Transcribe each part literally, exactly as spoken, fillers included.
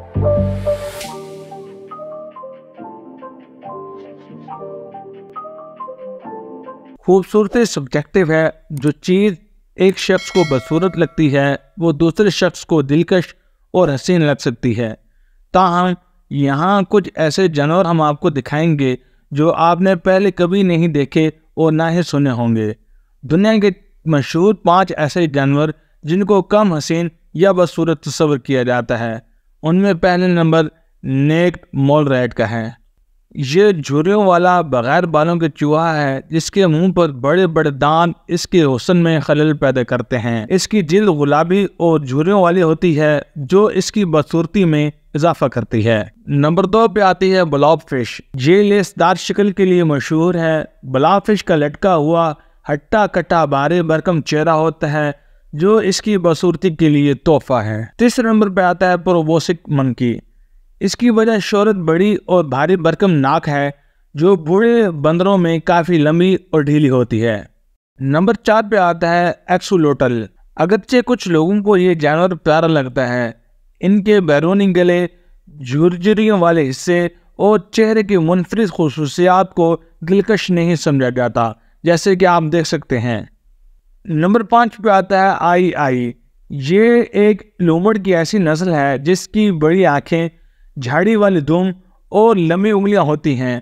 खूबसूरती सब्जेक्टिव है। जो चीज़ एक शख्स को बदसूरत लगती है वो दूसरे शख्स को दिलकश और हसीन लग सकती है। ताहम यहाँ कुछ ऐसे जानवर हम आपको दिखाएंगे जो आपने पहले कभी नहीं देखे और ना ही सुने होंगे। दुनिया के मशहूर पांच ऐसे जानवर जिनको कम हसीन या बदसूरत तस्वर किया जाता है, उनमें पहले नंबर नेक्ड मोल रैट का है। ये झुर्रियों वाला बगैर बालों के चूहा है जिसके मुंह पर बड़े बड़े दांत इसके हुस्न में खलल पैदा करते हैं। इसकी जिल्द गुलाबी और झुर्रियों वाली होती है जो इसकी बदसूरती में इजाफा करती है। नंबर दो पे आती है ब्लॉब फिश। ये लेसदार शक्ल के लिए मशहूर है। ब्लॉब फिश का लटका हुआ हट्टा कट्टा बारे भरकम चेहरा होता है जो इसकी बदसूरती के लिए तोहफा है। तीसरे नंबर पे आता है प्रोबोसिक मंकी। इसकी वजह शोहरत बड़ी और भारी भरकम नाक है जो बूढ़े बंदरों में काफ़ी लंबी और ढीली होती है। नंबर चार पे आता है एक्सोलोटल। अगरचे कुछ लोगों को ये जानवर प्यारा लगता है, इनके बैरूनी गले, झुर्रियों वाले हिस्से और चेहरे की मुनफरिद खुसूसियात को दिलकश नहीं समझा जाता, जैसे कि आप देख सकते हैं। नंबर पाँच पे आता है आई आई। ये एक लोमड़ की ऐसी नस्ल है जिसकी बड़ी आँखें, झाड़ी वाली दुम और लंबी उंगलियां होती हैं।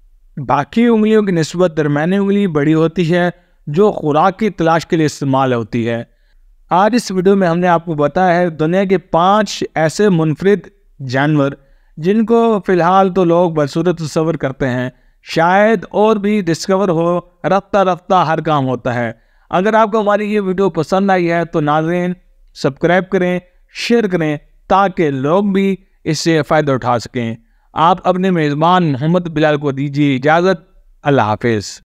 बाकी उंगलियों की निस्बत दरमियानी उंगली बड़ी होती है जो खुराक की तलाश के लिए इस्तेमाल होती है। आज इस वीडियो में हमने आपको बताया है दुनिया के पांच ऐसे मुनफरिद जानवर जिनको फ़िलहाल तो लोग बदसूरत तस्वर करते हैं, शायद और भी डिस्कवर हो। रफ्ता रफ्ता हर काम होता है। अगर आपको हमारी ये वीडियो पसंद आई है तो नाज़रीन सब्सक्राइब करें, शेयर करें ताकि लोग भी इससे फ़ायदा उठा सकें। आप अपने मेज़बान मोहम्मद बिलाल को दीजिए इजाज़त। अल्लाह हाफिज़।